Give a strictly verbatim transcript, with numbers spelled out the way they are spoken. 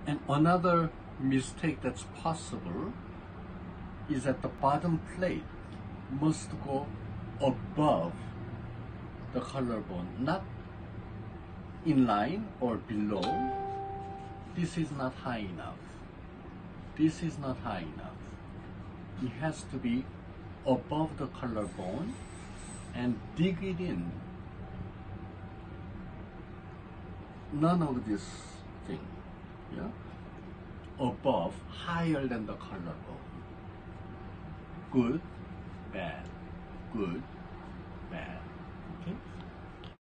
And another mistake that's possible is that the bottom plate must go above the collarbone, not in line or below. This is not high enough. This is not high enough. It has to be above the collarbone and dig it in. None of this thing, yeah? Above, higher than the collarbone. Good, bad, good,